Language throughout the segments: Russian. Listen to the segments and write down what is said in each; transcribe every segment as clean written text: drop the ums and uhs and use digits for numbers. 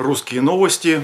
Русские новости.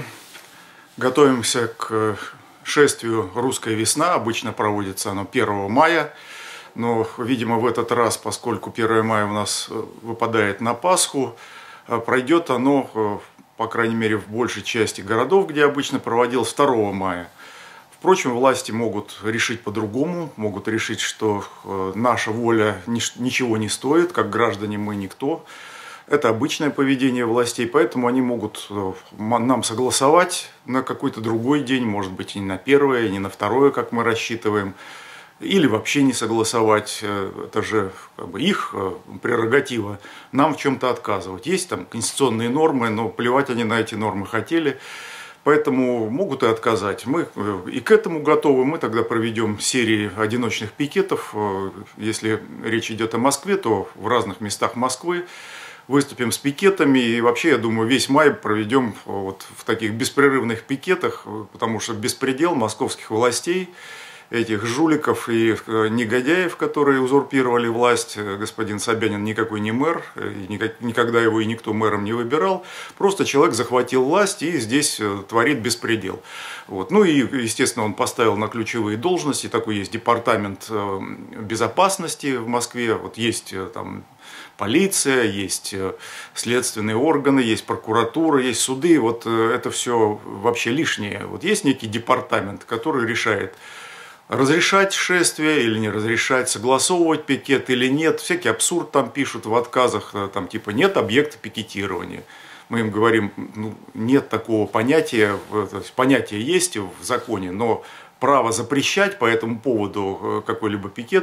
Готовимся к шествию «Русская весна». Обычно проводится оно 1 мая. Но, видимо, в этот раз, поскольку 1 мая у нас выпадает на Пасху, пройдет оно, по крайней мере, в большей части городов, где обычно проводилось 2 мая. Впрочем, власти могут решить по-другому, могут решить, что наша воля ничего не стоит, как граждане мы никто. Это обычное поведение властей, поэтому они могут нам согласовать на какой-то другой день, может быть, и не на 1, и не на 2, как мы рассчитываем, или вообще не согласовать. Это же их прерогатива нам в чем-то отказывать. Есть там конституционные нормы, но плевать они на эти нормы хотели. Поэтому могут и отказать. Мы и к этому готовы. Мы тогда проведем серии одиночных пикетов. Если речь идет о Москве, то в разных местах Москвы выступим с пикетами. И вообще, я думаю, весь май проведем вот в таких беспрерывных пикетах, потому что беспредел московских властей, этих жуликов и негодяев, которые узурпировали власть. Господин Собянин никакой не мэр, никогда его и никто мэром не выбирал. Просто человек захватил власть и здесь творит беспредел. Вот. Ну и, естественно, он поставил на ключевые должности. Такой есть департамент безопасности в Москве. Вот есть там полиция, есть следственные органы, есть прокуратура, есть суды. Вот это все вообще лишнее. Вот есть некий департамент, который решает, разрешать шествие или не разрешать, согласовывать пикет или нет. Всякий абсурд там пишут в отказах, там типа нет объекта пикетирования. Мы им говорим, ну, нет такого понятия, то есть понятие есть в законе, но право запрещать по этому поводу какой-либо пикет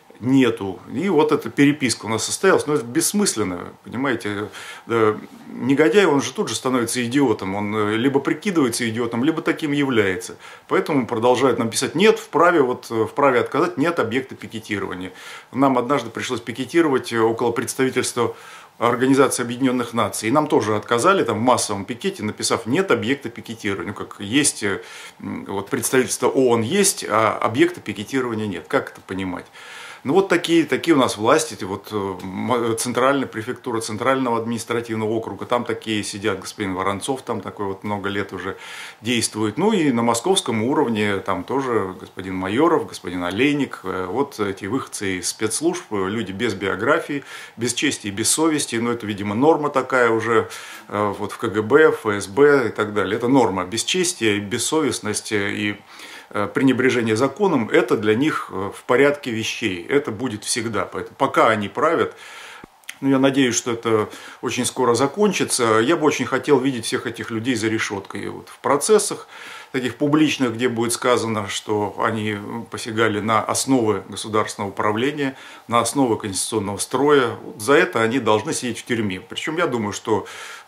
нету. И вот эта переписка у нас состоялась, но это бессмысленно, понимаете. Негодяй, он же тут же становится идиотом, он либо прикидывается идиотом, либо таким является. Поэтому продолжают нам писать, нет, вправе отказать, нет объекта пикетирования. Нам однажды пришлось пикетировать около представительства Организации Объединенных Наций. И нам тоже отказали там в массовом пикете, написав нет объекта пикетирования. Ну, как есть, вот представительство ООН есть, а объекта пикетирования нет. Как это понимать? Ну вот такие у нас власти, вот центральная префектура Центрального административного округа, там такие сидят, господин Воронцов там такой вот много лет уже действует. Ну и на московском уровне там тоже господин Майоров, господин Олейник, вот эти выходцы из спецслужб, люди без биографии, без чести и без совести, но это, видимо, норма такая уже вот в КГБ, ФСБ и так далее. Это норма бесчестия, бессовестности и пренебрежение законом, это для них в порядке вещей. Это будет всегда. Поэтому пока они правят, ну, я надеюсь, что это очень скоро закончится. Я бы очень хотел видеть всех этих людей за решеткой. Вот в процессах таких публичных, где будет сказано, что они посягали на основы государственного управления, на основы конституционного строя. За это они должны сидеть в тюрьме. Причем я думаю, что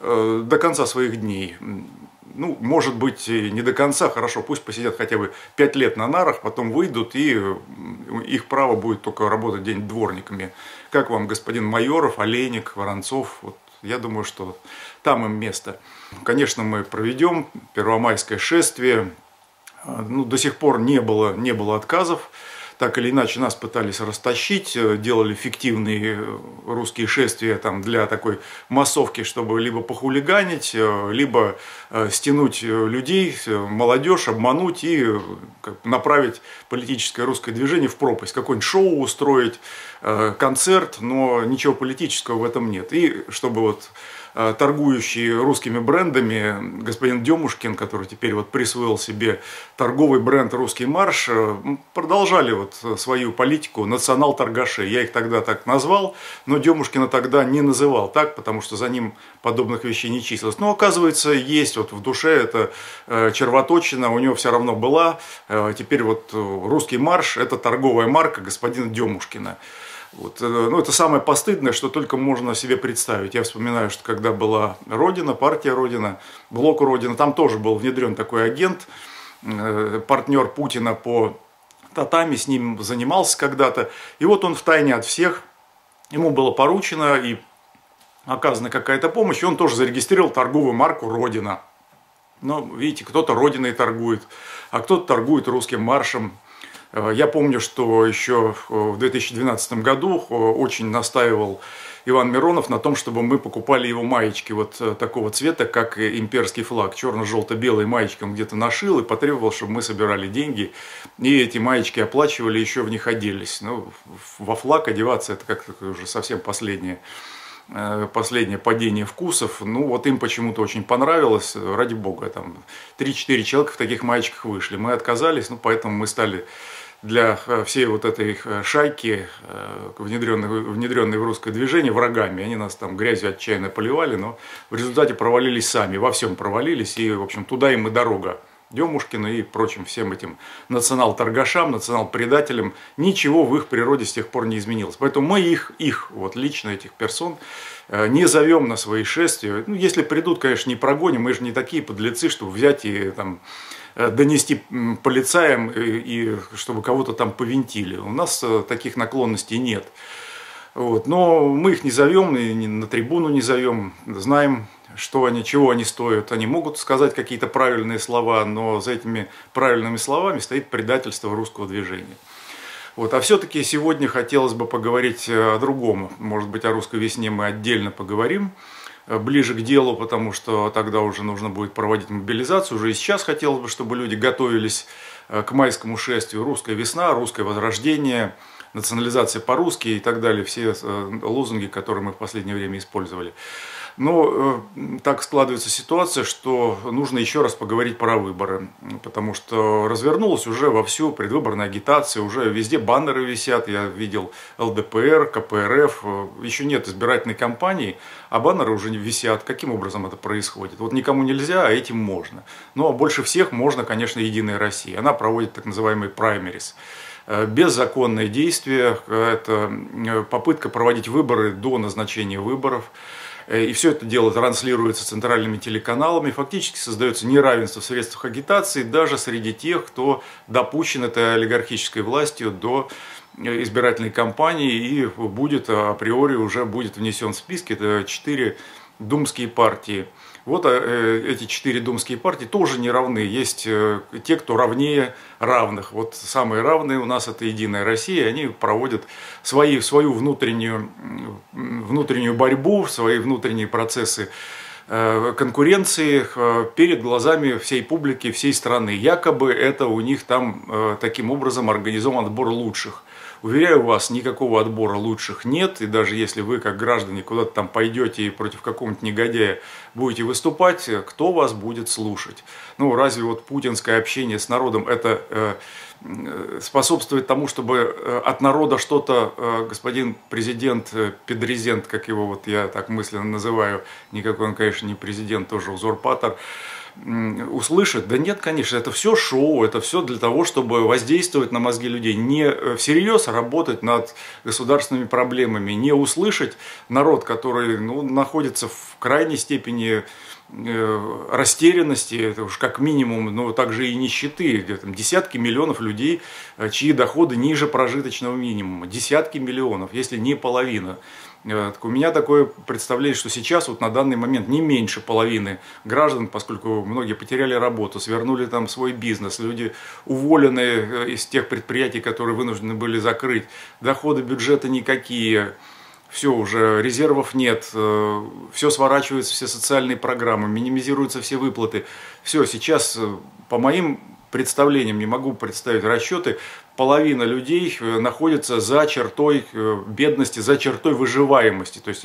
до конца своих дней. Ну, может быть, не до конца, хорошо, пусть посидят хотя бы 5 лет на нарах, потом выйдут, и их право будет только работать где-нибудь дворниками. Как вам, господин Майоров, Олейник, Воронцов? Вот, я думаю, что там им место. Конечно, мы проведем первомайское шествие. Ну, до сих пор не было отказов. Так или иначе нас пытались растащить, делали фиктивные русские шествия там, для такой массовки, чтобы либо похулиганить, либо стянуть людей, молодежь, обмануть и направить политическое русское движение в пропасть. Какое-нибудь шоу устроить, концерт, но ничего политического в этом нет. И чтобы вот торгующий русскими брендами господин Демушкин, который теперь вот присвоил себе торговый бренд «Русский марш», продолжали вот свою политику национал-торгашей. Я их тогда так назвал, но Демушкина тогда не называл так, потому что за ним подобных вещей не числилось. Но оказывается, есть вот в душе эта червоточина, у него все равно была. Теперь вот «Русский марш» – это торговая марка господина Демушкина. Вот, ну, это самое постыдное, что только можно себе представить. Я вспоминаю, что когда была Родина, партия Родина, блок Родина, там тоже был внедрен такой агент, партнер Путина по татами, с ним занимался когда-то. И вот он втайне от всех, ему было поручено и оказана какая-то помощь, и он тоже зарегистрировал торговую марку Родина. Но, видите, кто-то Родиной торгует, а кто-то торгует русским маршем. Я помню, что еще в 2012 году очень настаивал Иван Миронов на том, чтобы мы покупали его маечки вот такого цвета, как имперский флаг. Черно-желто-белые маечки он где-то нашил и потребовал, чтобы мы собирали деньги. И эти маечки оплачивали, еще в них оделись. Ну, во флаг одеваться — это как-то уже совсем последнее падение вкусов. Ну, вот им почему-то очень понравилось. Ради бога, там 3-4 человека в таких маечках вышли. Мы отказались, ну, поэтому мы стали для всей вот этой шайки, внедренной в русское движение, врагами. Они нас там грязью отчаянно поливали, но в результате провалились сами, во всем провалились. И, в общем, туда им и дорога. Демушкину и прочим всем этим национал-торгашам, национал-предателям, ничего в их природе с тех пор не изменилось. Поэтому мы их вот лично этих персон не зовем на свои шествия. Ну, если придут, конечно, не прогоним, мы же не такие подлецы, чтобы взять и там донести полицаям, и чтобы кого-то там повинтили. У нас таких наклонностей нет. Вот. Но мы их не зовем, и на трибуну не зовем, знаем, что они, чего они стоят. Они могут сказать какие-то правильные слова, но за этими правильными словами стоит предательство русского движения. Вот. А все-таки сегодня хотелось бы поговорить о другом. Может быть, о русской весне мы отдельно поговорим, ближе к делу, потому что тогда уже нужно будет проводить мобилизацию. Уже и сейчас хотелось бы, чтобы люди готовились к майскому шествию. Русская весна, русское возрождение, национализация по-русски и так далее. Все лозунги, которые мы в последнее время использовали. Но так складывается ситуация, что нужно еще раз поговорить про выборы, потому что развернулась уже вовсю предвыборная агитация, уже везде баннеры висят, я видел ЛДПР, КПРФ, еще нет избирательной кампании, а баннеры уже висят. Каким образом это происходит? Вот никому нельзя, а этим можно. Ну а больше всех можно, конечно, Единая Россия. Она проводит так называемые праймерис. Беззаконное действие, это попытка проводить выборы до назначения выборов. И все это дело транслируется центральными телеканалами. Фактически создается неравенство в средствах агитации даже среди тех, кто допущен этой олигархической властью до избирательной кампании и будет априори уже будет внесен в списки. Это 4 думские партии. Вот эти 4 думские партии тоже не равны. Есть те, кто равнее равных. Вот самые равные у нас — это Единая Россия. Они проводят свою внутреннюю борьбу, свои внутренние процессы конкуренции перед глазами всей публики, всей страны. Якобы это у них там таким образом организован отбор лучших. Уверяю вас, никакого отбора лучших нет, и даже если вы, как граждане, куда-то там пойдете и против какого-нибудь негодяя будете выступать, кто вас будет слушать? Ну, разве вот путинское общение с народом это способствует тому, чтобы от народа что-то господин президент, педрезент, как его вот я так мысленно называю, никакой он, конечно, не президент, тоже узурпатор, услышит? Да нет, конечно, это все шоу, это все для того, чтобы воздействовать на мозги людей, не всерьез работать над государственными проблемами, не услышать народ, который находится в крайней степени растерянности, это уж как минимум, но также и нищеты, где-то десятки миллионов людей, чьи доходы ниже прожиточного минимума, десятки миллионов, если не половина. У меня такое представление, что сейчас вот на данный момент не меньше половины граждан, поскольку многие потеряли работу, свернули там свой бизнес, люди уволены из тех предприятий, которые вынуждены были закрыть, доходы бюджета никакие, все уже, резервов нет, все сворачивается, все социальные программы, минимизируются все выплаты. Все, сейчас, по моим представлениям, не могу представить расчеты, половина людей находится за чертой бедности, за чертой выживаемости. То есть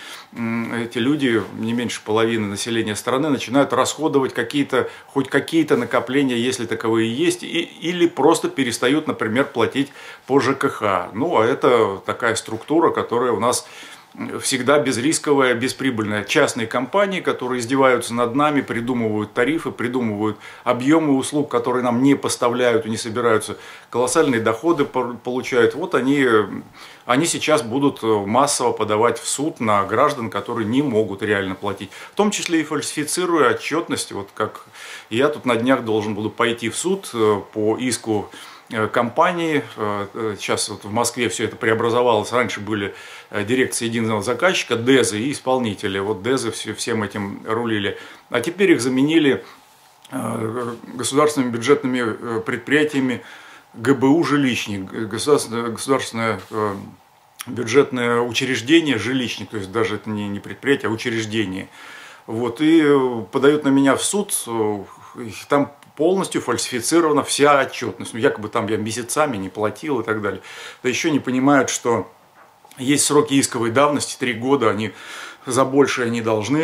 эти люди, не меньше половины населения страны, начинают расходовать хоть какие-то накопления, если таковые есть, или просто перестают, например, платить по ЖКХ. Ну, а это такая структура, которая у нас всегда безрисковая, бесприбыльная. Частные компании, которые издеваются над нами, придумывают тарифы, придумывают объемы услуг, которые нам не поставляют и не собираются, колоссальные доходы получают. Вот они сейчас будут массово подавать в суд на граждан, которые не могут реально платить. В том числе и фальсифицируя отчетность. Вот как я тут на днях должен буду пойти в суд по иску компании. Сейчас вот в Москве все это преобразовалось. Раньше были дирекции единого заказчика, ДЭЗы и исполнители. Вот ДЭЗы всем этим рулили. А теперь их заменили государственными бюджетными предприятиями, ГБУ «Жилищник», государственное бюджетное учреждение «Жилищник», то есть даже это не предприятие, а учреждение. Вот, и подают на меня в суд, там полностью фальсифицирована вся отчетность. Ну, якобы там я месяцами не платил и так далее. Да еще не понимают, что есть сроки исковой давности, 3 года, они за большее не должны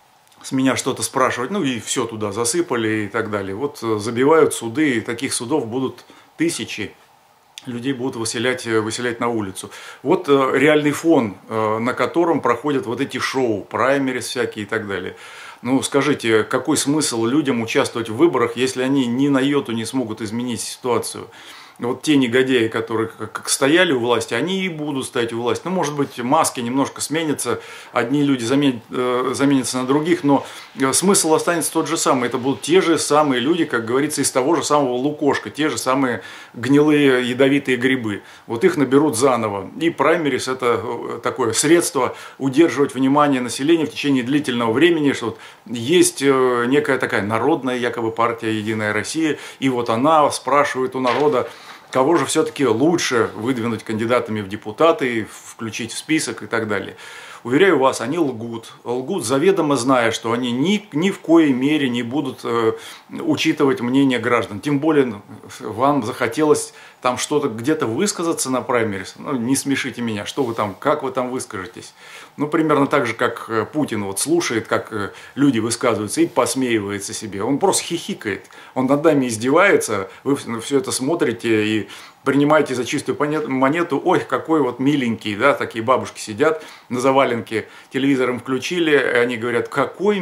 с меня что-то спрашивать. Ну и все туда засыпали и так далее. Вот забивают суды, и таких судов будут тысячи. Людей будут выселять на улицу. Вот реальный фон, на котором проходят вот эти шоу, праймерис всякие и так далее. Ну, скажите, какой смысл людям участвовать в выборах, если они ни на йоту не смогут изменить ситуацию? Вот те негодяи, которые как стояли у власти, они и будут стоять у власти. Ну, может быть, маски немножко сменятся, одни люди заменятся на других, но смысл останется тот же самый. Это будут те же самые люди, как говорится, из того же самого лукошка, те же самые гнилые ядовитые грибы. Вот их наберут заново. И праймерис – это такое средство удерживать внимание населения в течение длительного времени, что вот есть некая такая народная якобы партия «Единая Россия», и вот она спрашивает у народа, кого же все-таки лучше выдвинуть кандидатами в депутаты, включить в список и так далее. Уверяю вас, они лгут. Лгут, заведомо зная, что они ни в коей мере не будут учитывать мнение граждан. Тем более вам захотелось там что-то где-то высказаться на праймерис. Ну, не смешите меня, что вы там, как вы там выскажетесь. Ну, примерно так же, как Путин вот слушает, как люди высказываются и посмеивается себе. Он просто хихикает, он над нами издевается, вы все это смотрите и принимаете за чистую монету. Ой, какой вот миленький, да, такие бабушки сидят на заваленке, телевизором включили, и они говорят, какой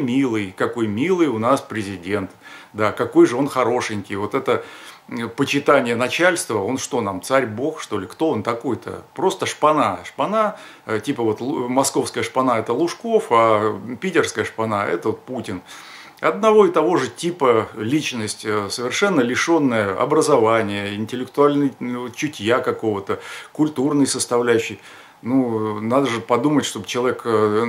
милый у нас президент, да, какой же он хорошенький. Вот это почитание начальства, он что нам, царь-бог, что ли? Кто он такой-то? Просто шпана. Шпана, типа вот московская шпана – это Лужков, а питерская шпана – это вот Путин. Одного и того же типа личность, совершенно лишенная образования, интеллектуального чутья какого-то, культурной составляющей. Ну, надо же подумать, чтобы человек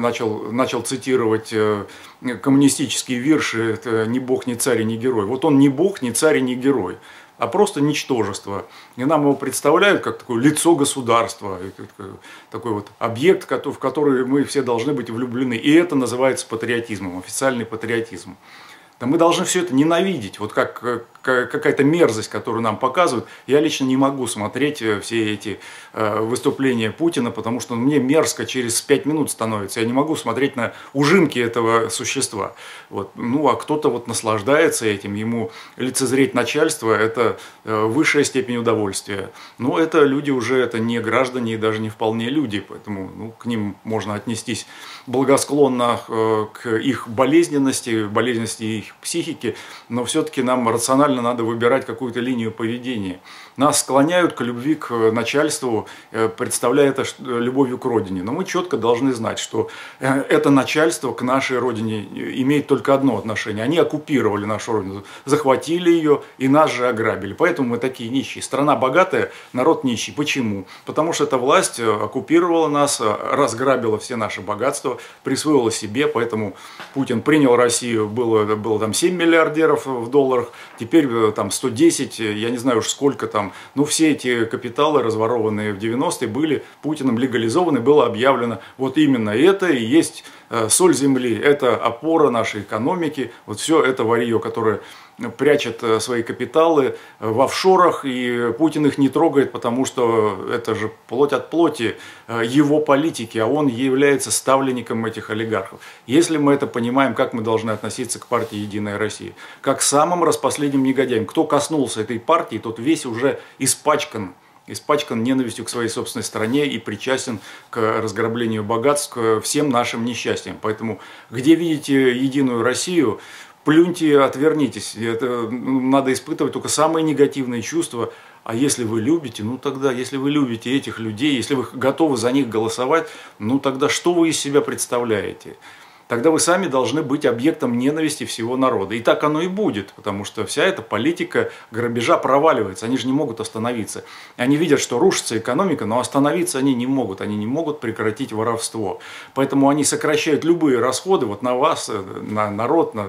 начал цитировать коммунистические вирши, это «ни бог, ни царь, ни герой». Вот он ни бог, ни царь, ни герой, а просто ничтожество. И нам его представляют как такое лицо государства, такой вот объект, в который мы все должны быть влюблены. И это называется патриотизмом, официальный патриотизм. Да мы должны все это ненавидеть, вот как какая-то мерзость, которую нам показывают. Я лично не могу смотреть все эти выступления Путина, потому что мне мерзко через 5 минут становится. Я не могу смотреть на ужимки этого существа. Вот. Ну, а кто-то вот наслаждается этим, ему лицезреть начальство – это высшая степень удовольствия. Но это люди уже, это не граждане и даже не вполне люди, поэтому ну, к ним можно отнестись благосклонно к их болезненности их психики, но все-таки нам рационально надо выбирать какую-то линию поведения. Нас склоняют к любви к начальству, представляя это любовью к родине. Но мы четко должны знать, что это начальство к нашей родине имеет только одно отношение. Они оккупировали нашу родину, захватили ее и нас же ограбили. Поэтому мы такие нищие. Страна богатая, народ нищий. Почему? Потому что эта власть оккупировала нас, разграбила все наши богатства, присвоила себе. Поэтому Путин принял Россию, было там 7 миллиардеров в долларах, теперь там 110, я не знаю уж сколько там. Ну, все эти капиталы, разворованные в 90-е, были Путиным легализованы, было объявлено, вот именно это и есть соль земли, это опора нашей экономики, вот все это варье, которое прячет свои капиталы в офшорах, и Путин их не трогает, потому что это же плоть от плоти его политики, а он является ставленником этих олигархов. Если мы это понимаем, как мы должны относиться к партии «Единая Россия», как к самым распоследним негодяям. Кто коснулся этой партии, тот весь уже испачкан ненавистью к своей собственной стране и причастен к разграблению богатств, к всем нашим несчастьям. Поэтому, где видите «Единую Россию», плюньте, отвернитесь. Это надо испытывать только самые негативные чувства. А если вы любите, ну тогда, если вы любите этих людей, если вы готовы за них голосовать, ну тогда что вы из себя представляете? Тогда вы сами должны быть объектом ненависти всего народа. И так оно и будет, потому что вся эта политика грабежа проваливается. Они же не могут остановиться. Они видят, что рушится экономика, но остановиться они не могут. Они не могут прекратить воровство. Поэтому они сокращают любые расходы вот на вас, на народ, на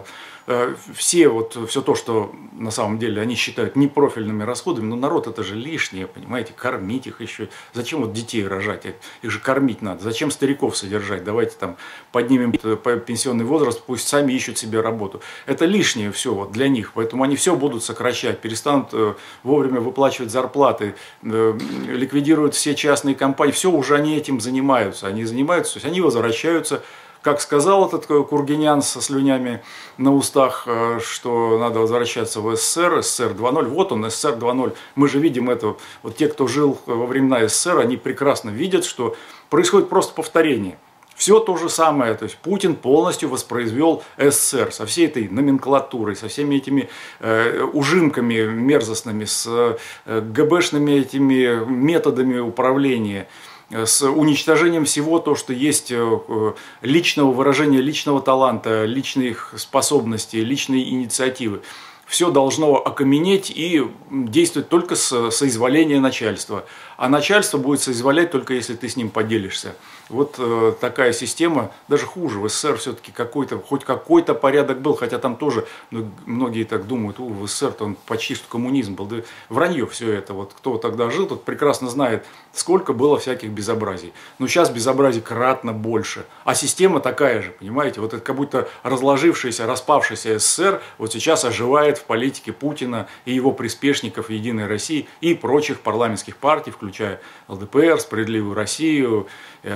все то, что на самом деле они считают непрофильными расходами, но народ это же лишнее, понимаете, кормить их еще. Зачем вот детей рожать? Их же кормить надо. Зачем стариков содержать? Давайте там поднимем пенсионный возраст, пусть сами ищут себе работу. Это лишнее все вот для них, поэтому они все будут сокращать, перестанут вовремя выплачивать зарплаты, ликвидируют все частные компании. Все уже они этим занимаются. Они занимаются, то есть они возвращаются. Как сказал этот Кургинян со слюнями на устах, что надо возвращаться в СССР, СССР 2.0. Вот он, СССР 2.0. Мы же видим это. Вот те, кто жил во времена СССР, они прекрасно видят, что происходит просто повторение. Все то же самое. То есть Путин полностью воспроизвел СССР со всей этой номенклатурой, со всеми этими ужимками мерзостными, с ГБшными этими методами управления, с уничтожением всего то, что есть личного выражения, личного таланта, личных способностей, личной инициативы. Все должно окаменеть и действовать только с соизволения начальства. А начальство будет соизволять только если ты с ним поделишься. Вот такая система, даже хуже. В СССР все-таки хоть какой-то порядок был, хотя там тоже многие так думают, в СССР-то он почти что коммунизм был. Да вранье все это. Вот кто тогда жил, тот прекрасно знает, сколько было всяких безобразий. Но сейчас безобразий кратно больше. А система такая же, понимаете? Вот это как будто разложившийся, распавшийся СССР вот сейчас оживает в политике Путина и его приспешников Единой России и прочих парламентских партий, включая ЛДПР, Справедливую Россию.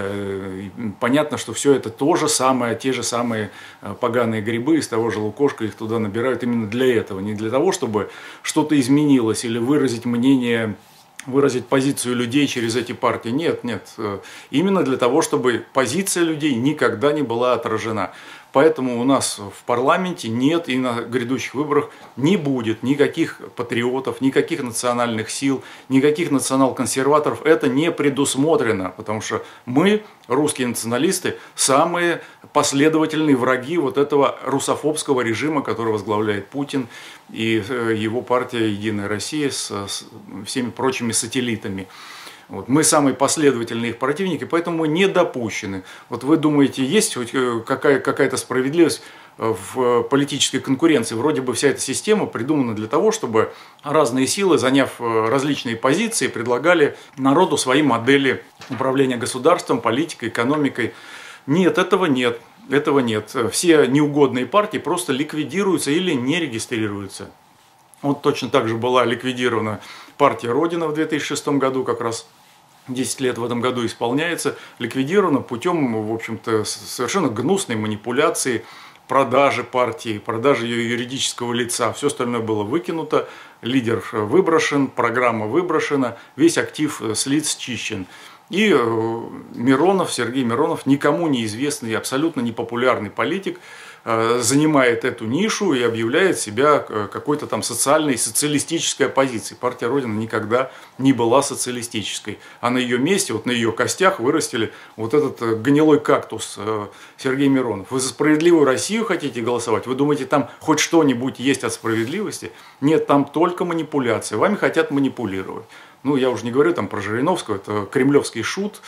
Понятно, что все это то же самое, те же самые поганые грибы из того же лукошка, их туда набирают именно для этого. Не для того, чтобы что-то изменилось или выразить мнение, выразить позицию людей через эти партии. Нет, нет. Именно для того, чтобы позиция людей никогда не была отражена. Поэтому у нас в парламенте нет и на грядущих выборах не будет никаких патриотов, никаких национальных сил, никаких национал-консерваторов. Это не предусмотрено, потому что мы, русские националисты, самые последовательные враги вот этого русофобского режима, который возглавляет Путин и его партия «Единая Россия» с всеми прочими сателлитами. Вот. Мы самые последовательные их противники, поэтому мы не допущены. Вот вы думаете, есть хоть какая-то справедливость в политической конкуренции? Вроде бы вся эта система придумана для того, чтобы разные силы, заняв различные позиции, предлагали народу свои модели управления государством, политикой, экономикой. Нет, этого нет. Этого нет. Все неугодные партии просто ликвидируются или не регистрируются. Вот точно так же была ликвидирована партия Родина в 2006 году, как раз 10 лет в этом году исполняется, ликвидирована путем, в общем-то, совершенно гнусной манипуляции, продажи партии, продажи ее юридического лица. Все остальное было выкинуто, лидер выброшен, программа выброшена, весь актив с лиц счищен. И Миронов, Сергей Миронов, никому неизвестный, абсолютно непопулярный политик, занимает эту нишу и объявляет себя какой-то там социалистической оппозицией. Партия Родина никогда не была социалистической. А на ее месте, вот на ее костях вырастили вот этот гнилой кактус Сергей Миронов. Вы за справедливую Россию хотите голосовать? Вы думаете, там хоть что-нибудь есть от справедливости? Нет, там только манипуляция. Вами хотят манипулировать. Ну, я уже не говорю там про Жириновского, это кремлевский шут,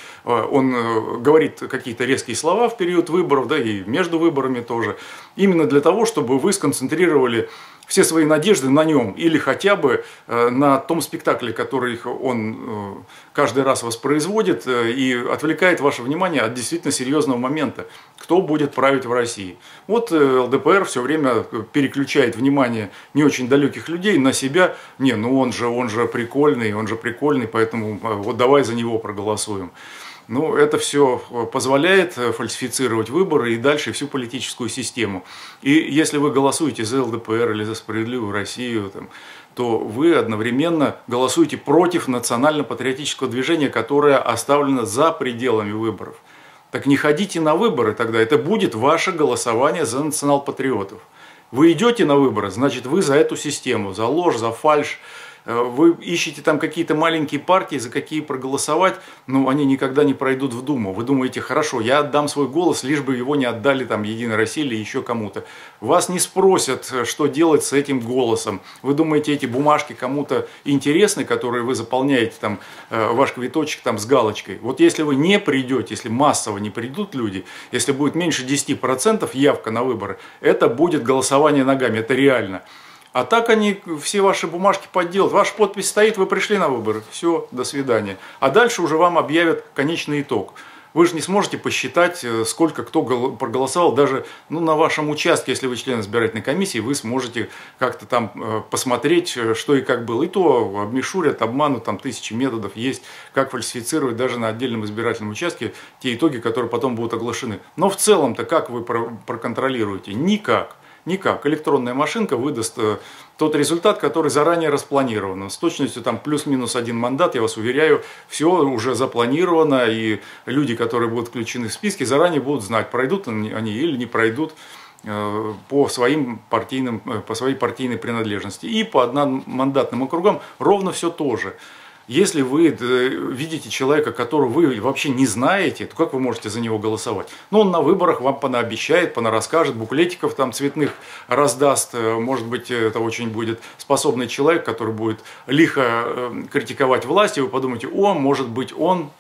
он говорит какие-то резкие слова в период выборов, да и между выборами тоже, именно для того, чтобы вы сконцентрировали все свои надежды на нем или хотя бы на том спектакле, который он каждый раз воспроизводит и отвлекает ваше внимание от действительно серьезного момента, кто будет править в России. Вот ЛДПР все время переключает внимание не очень далеких людей на себя. Не, ну он же прикольный, поэтому вот давай за него проголосуем. Ну, это все позволяет фальсифицировать выборы и дальше всю политическую систему. И если вы голосуете за ЛДПР или за Справедливую Россию, то вы одновременно голосуете против национально-патриотического движения, которое оставлено за пределами выборов. Так не ходите на выборы тогда, это будет ваше голосование за национал-патриотов. Вы идете на выборы, значит вы за эту систему, за ложь, за фальшь Вы ищете там какие-то маленькие партии, за какие проголосовать, но они никогда не пройдут в Думу. Вы думаете, хорошо, я отдам свой голос, лишь бы его не отдали там Единой России или еще кому-то. Вас не спросят, что делать с этим голосом. Вы думаете, эти бумажки кому-то интересны, которые вы заполняете, там, ваш квиточек там, с галочкой. Вот если вы не придете, если массово не придут люди, если будет меньше 10% явка на выборы, это будет голосование ногами, это реально. А так они все ваши бумажки подделают. Ваша подпись стоит, вы пришли на выборы. Все, до свидания. А дальше уже вам объявят конечный итог. Вы же не сможете посчитать, сколько кто проголосовал. Даже на вашем участке, если вы член избирательной комиссии, вы сможете как-то там посмотреть, что и как было. И то обмешурят, обманут, там тысячи методов есть, как фальсифицировать даже на отдельном избирательном участке те итоги, которые потом будут оглашены. Но в целом-то как вы проконтролируете? Никак. Никак. Электронная машинка выдаст тот результат, который заранее распланирован. С точностью там плюс-минус 1 мандат, я вас уверяю, все уже запланировано, и люди, которые будут включены в списки, заранее будут знать, пройдут они или не пройдут по своей партийной принадлежности. И по одномандатным округам ровно все то же. Если вы видите человека, которого вы вообще не знаете, то как вы можете за него голосовать? Он на выборах вам понаобещает, понарасскажет, буклетиков там цветных раздаст. Может быть, это очень будет способный человек, который будет лихо критиковать власть, и вы подумаете, может быть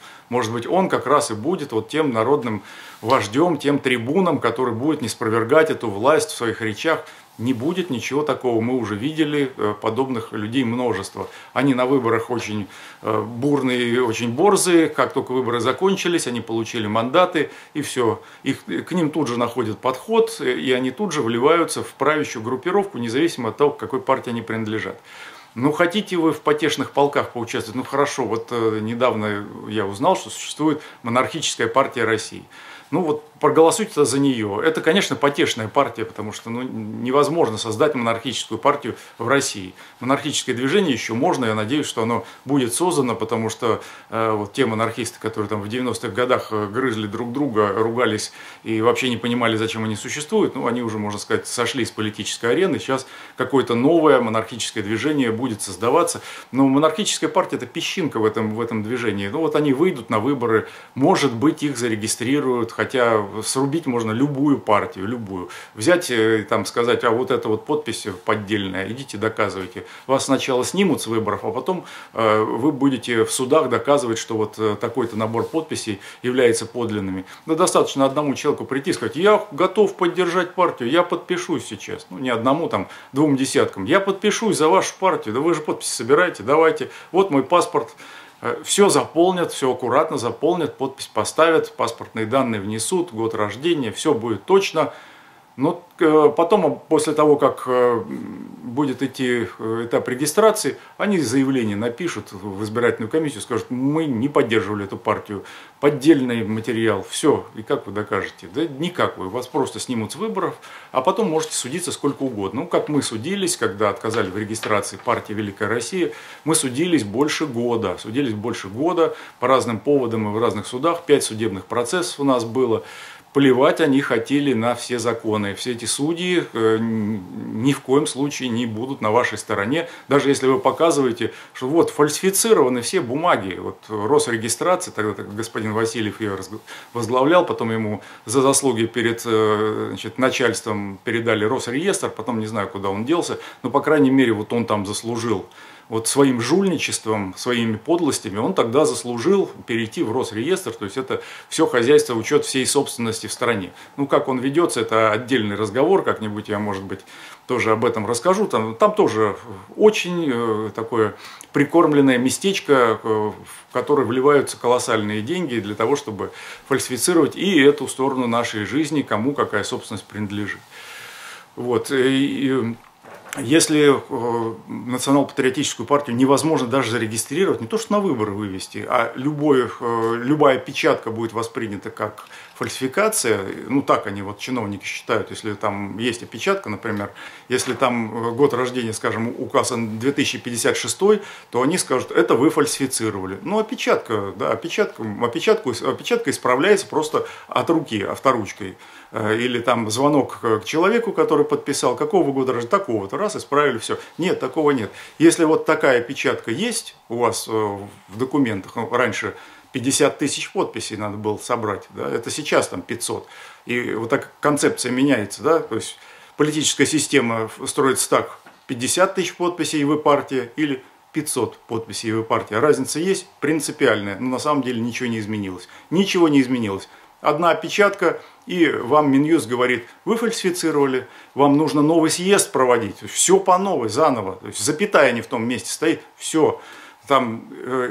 он как раз и будет вот тем народным вождем, тем трибуном, который будет не спровергать эту власть в своих речах. Не будет ничего такого, мы уже видели подобных людей множество. Они на выборах очень бурные, очень борзые, как только выборы закончились, они получили мандаты, и все. К ним тут же находят подход, и они тут же вливаются в правящую группировку, независимо от того, к какой партии они принадлежат. Хотите вы в потешных полках поучаствовать? Хорошо, вот недавно я узнал, что существует монархическая партия России. Проголосуйте за нее. Это, конечно, потешная партия, потому что невозможно создать монархическую партию в России. Монархическое движение еще можно, я надеюсь, что оно будет создано, потому что те монархисты, которые там в 90-х годах грызли друг друга, ругались и вообще не понимали, зачем они существуют, они уже, можно сказать, сошли с политической арены. Сейчас какое-то новое монархическое движение будет создаваться. Но монархическая партия – это песчинка в этом движении. Они выйдут на выборы, может быть, их зарегистрируют, хотя срубить можно любую партию, любую. Взять, там, сказать, вот эта вот подпись поддельная, идите доказывайте. Вас сначала снимут с выборов, а потом вы будете в судах доказывать, что вот такой-то набор подписей является подлинными. Достаточно одному человеку прийти и сказать, я готов поддержать партию, я подпишусь сейчас. Не одному, там, 2 десяткам. Я подпишусь за вашу партию, да вы же подписи собираете, давайте. Вот мой паспорт. Все заполнят, все аккуратно заполнят, подпись поставят, паспортные данные внесут, год рождения, все будет точно. Но потом, после того, как будет идти этап регистрации, они заявление напишут в избирательную комиссию, скажут, мы не поддерживали эту партию, поддельный материал, все. И как вы докажете? Да никак вы, вас просто снимут с выборов, а потом можете судиться сколько угодно. Как мы судились, когда отказали в регистрации партии «Великая Россия», мы судились больше года. По разным поводам и в разных судах, 5 судебных процессов у нас было. Плевать они хотели на все законы. Все эти судьи ни в коем случае не будут на вашей стороне. Даже если вы показываете, что вот фальсифицированы все бумаги. Росрегистрация, тогда господин Васильев ее возглавлял, потом ему за заслуги перед начальством передали Росреестр, потом не знаю, куда он делся, но, по крайней мере, он там заслужил. Своим жульничеством, своими подлостями он тогда заслужил перейти в Росреестр, то есть это все хозяйство, учет всей собственности в стране. Как он ведется, это отдельный разговор, как-нибудь я, может быть, тоже об этом расскажу. Там тоже очень такое прикормленное местечко, в которое вливаются колоссальные деньги для того, чтобы фальсифицировать и эту сторону нашей жизни, кому какая собственность принадлежит. Если национал-патриотическую партию невозможно даже зарегистрировать, не то что на выборы вывести, а любая печатка будет воспринята как фальсификация, так они чиновники считают, если там есть опечатка, например, если там год рождения, скажем, указан 2056, то они скажут, это вы фальсифицировали. Опечатка, да, опечатка исправляется просто от руки, авторучкой. Или там звонок к человеку, который подписал, какого года рождения, такого-то, раз исправили все. Нет, такого нет. Если вот такая печатка есть у вас в документах, ну, раньше 50 тысяч подписей надо было собрать, да, это сейчас там 500. И вот так концепция меняется, да, то есть политическая система строится так: 50 тысяч подписей, и вы партия, или 500 подписей, и вы партия. Разница есть принципиальная, но на самом деле ничего не изменилось. Ничего не изменилось. Одна опечатка, и вам Минюст говорит: вы фальсифицировали, вам нужно новый съезд проводить. Все по новой, заново. То есть запятая не в том месте стоит, все. Там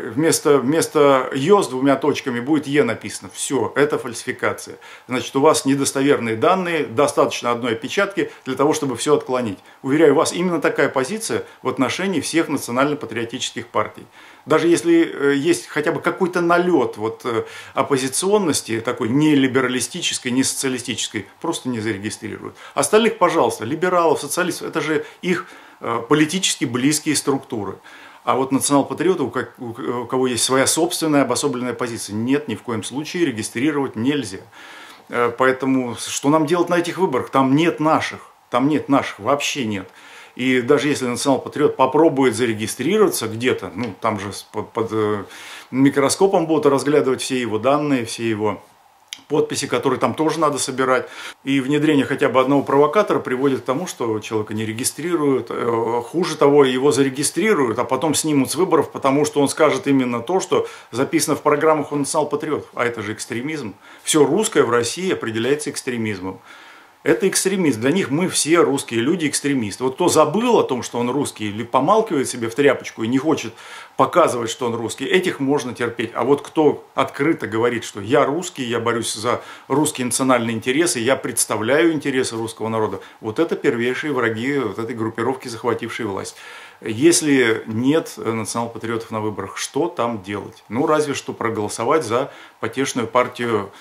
вместо «ё» с двумя точками будет «е» написано. Все, это фальсификация. Значит, у вас недостоверные данные, достаточно одной опечатки для того, чтобы все отклонить. Уверяю вас, именно такая позиция в отношении всех национально-патриотических партий. Даже если есть хотя бы какой-то налет вот оппозиционности, такой не либералистической, не социалистической, просто не зарегистрируют. Остальных, пожалуйста, либералов, социалистов, это же их политически близкие структуры. А вот национал-патриоты, у кого есть своя собственная обособленная позиция, нет, ни в коем случае регистрировать нельзя. Поэтому что нам делать на этих выборах? Там нет наших, вообще нет. И даже если национал-патриот попробует зарегистрироваться где-то, ну там же под микроскопом будут разглядывать все его данные, все его подписи, которые там тоже надо собирать. И внедрение хотя бы одного провокатора приводит к тому, что человека не регистрируют. Хуже того, его зарегистрируют, а потом снимут с выборов, потому что он скажет именно то, что записано в программах у национал-патриотов. А это же экстремизм. Все русское в России определяется экстремизмом. Это экстремизм. Для них мы все русские люди экстремисты. Вот кто забыл о том, что он русский, или помалкивает себе в тряпочку и не хочет показывать, что он русский, этих можно терпеть. А вот кто открыто говорит, что я русский, я борюсь за русские национальные интересы, я представляю интересы русского народа, вот это первейшие враги вот этой группировки, захватившей власть. Если нет национал-патриотов на выборах, что там делать? Ну, разве что проголосовать за потешную партию,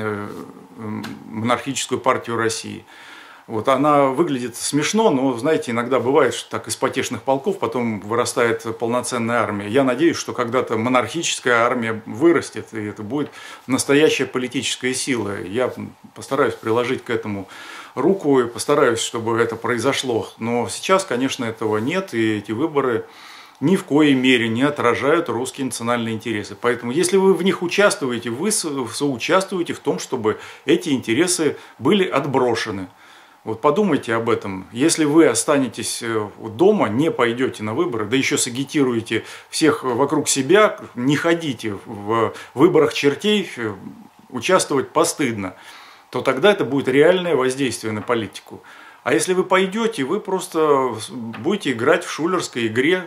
монархическую партию России. Вот она выглядит смешно, но, знаете, иногда бывает, что так из потешных полков потом вырастает полноценная армия. Я надеюсь, что когда-то монархическая армия вырастет, и это будет настоящая политическая сила. Я постараюсь приложить к этому руку и постараюсь, чтобы это произошло. Но сейчас, конечно, этого нет, и эти выборы ни в коей мере не отражают русские национальные интересы. Поэтому, если вы в них участвуете, вы соучаствуете в том, чтобы эти интересы были отброшены. Вот подумайте об этом. Если вы останетесь дома, не пойдете на выборы, да еще сагитируете всех вокруг себя, не ходите в выборах чертей, участвовать постыдно, то тогда это будет реальное воздействие на политику. А если вы пойдете, вы просто будете играть в шулерской игре,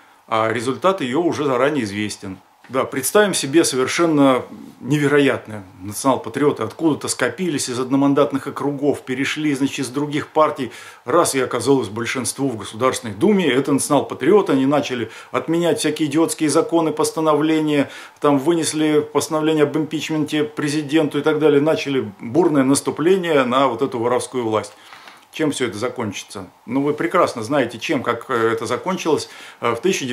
а результат ее уже заранее известен. Да, представим себе совершенно невероятное. Национал-патриоты откуда-то скопились из одномандатных округов, перешли, значит, из других партий. Раз и оказалось большинство в Государственной Думе, это национал-патриоты, они начали отменять всякие идиотские законы, постановления, там вынесли постановление об импичменте президенту и так далее, начали бурное наступление на вот эту воровскую власть. Чем все это закончится? Ну, вы прекрасно знаете, чем, как это закончилось в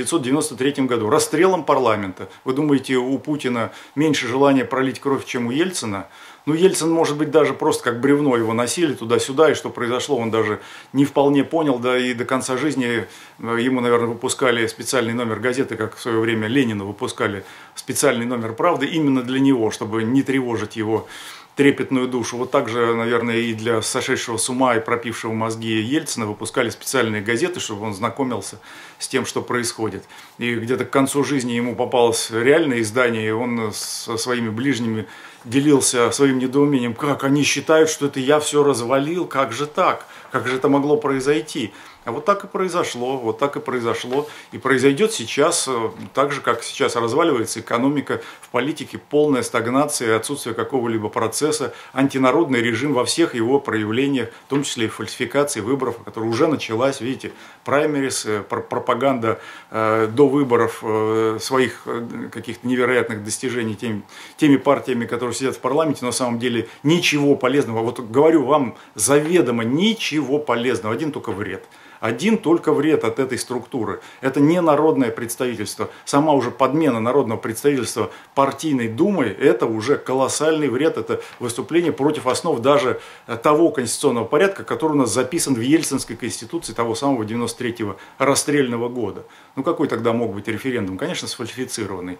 1993 году. Расстрелом парламента. Вы думаете, у Путина меньше желания пролить кровь, чем у Ельцина? Ну, Ельцин, может быть, даже просто как бревно его носили туда-сюда, и что произошло, он даже не вполне понял, да и до конца жизни ему, наверное, выпускали специальный номер газеты, как в свое время Ленину выпускали специальный номер «Правды» именно для него, чтобы не тревожить его трепетную душу. Вот так же, наверное, и для сошедшего с ума и пропившего мозги Ельцина выпускали специальные газеты, чтобы он знакомился с тем, что происходит. И где-то к концу жизни ему попалось реальное издание, и он со своими ближними делился своим недоумением, как они считают, что это я все развалил, как же так, как же это могло произойти. А вот так и произошло, вот так и произошло. И произойдет сейчас, так же, как сейчас разваливается экономика, в политике полная стагнация, отсутствие какого-либо процесса, антинародный режим во всех его проявлениях, в том числе и фальсификации выборов, которая уже началась, видите, праймерис, пропаганда до выборов своих каких-то невероятных достижений теми партиями, которые сидят в парламенте, но на самом деле ничего полезного, вот говорю вам заведомо, ничего полезного, один только вред. один только вред от этой структуры. Это не народное представительство. Сама уже подмена народного представительства партийной думой, это уже колоссальный вред, это выступление против основ даже того конституционного порядка, который у нас записан в Ельцинской конституции того самого 93-го расстрельного года. Ну какой тогда мог быть референдум? Конечно, сфальсифицированный.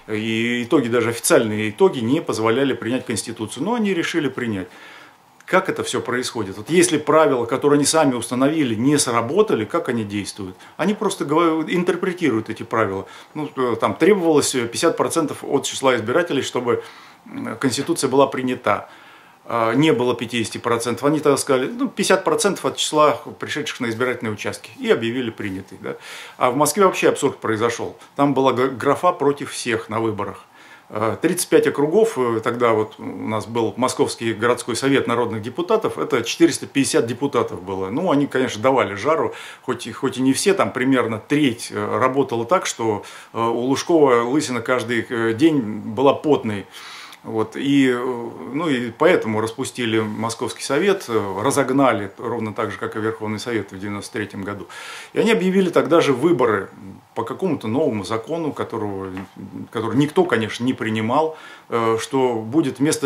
И итоги, даже официальные итоги, не позволяли принять конституцию. Но они решили принять. Как это все происходит? Вот если правила, которые они сами установили, не сработали, как они действуют? Они просто интерпретируют эти правила. Ну, там требовалось 50% от числа избирателей, чтобы Конституция была принята. Не было 50%. Они тогда сказали, 50% от числа пришедших на избирательные участки. И объявили принятый. Да? А в Москве вообще абсурд произошел. Там была графа против всех на выборах. 35 округов, тогда вот у нас был Московский городской совет народных депутатов, это 450 депутатов было. Ну, они, конечно, давали жару, хоть и не все, там примерно треть работала так, что у Лужкова лысина каждый день была потной. Вот, и поэтому распустили Московский совет, разогнали, ровно так же, как и Верховный совет в 1993 году. И они объявили тогда же выборы по какому-то новому закону, который никто, конечно, не принимал, что будет вместо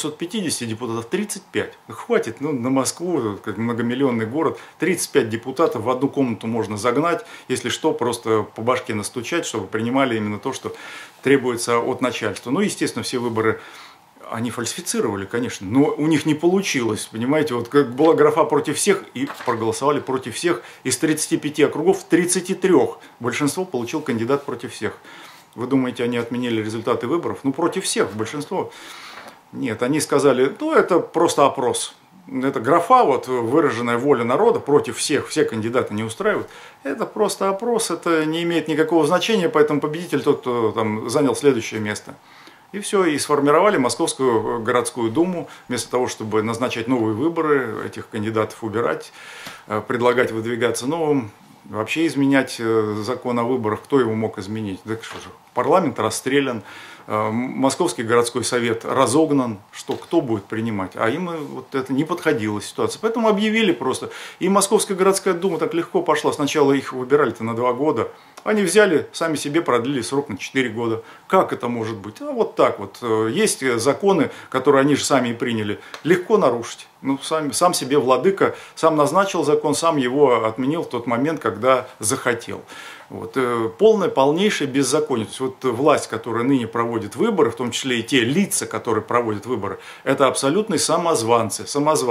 450 депутатов 35. Хватит, на Москву, как многомиллионный город, 35 депутатов в одну комнату можно загнать, если что, просто по башке настучать, чтобы принимали именно то, что требуется от начальства. Ну, естественно, все выборы они фальсифицировали, конечно, но у них не получилось, понимаете, вот как была графа против всех, и проголосовали против всех, из 35 округов 33 большинство получил кандидат против всех. Вы думаете, они отменили результаты выборов? Ну, против всех, большинство. Нет, они сказали, это просто опрос. Это графа, вот выраженная воля народа против всех, все кандидаты не устраивают. Это просто опрос, это не имеет никакого значения, поэтому победитель тот, кто там занял следующее место. И все, и сформировали Московскую городскую думу, вместо того, чтобы назначать новые выборы, этих кандидатов убирать, предлагать выдвигаться новым, вообще изменять закон о выборах, кто его мог изменить? Да что же, парламент расстрелян, Московский городской совет разогнан, кто будет принимать? А им вот это не подходила ситуация. Поэтому объявили просто. И Московская городская дума так легко пошла. Сначала их выбирали-то на 2 года. Они взяли, сами себе продлили срок на 4 года. Как это может быть? А вот так вот. Есть законы, которые они же сами и приняли. Легко нарушить. Сам себе владыка, сам назначил закон, сам его отменил в тот момент, когда захотел. Вот. Полнейшее беззаконие. То есть вот власть, которая ныне проводит выборы, в том числе и те лица, которые проводят выборы, это абсолютные самозванцы.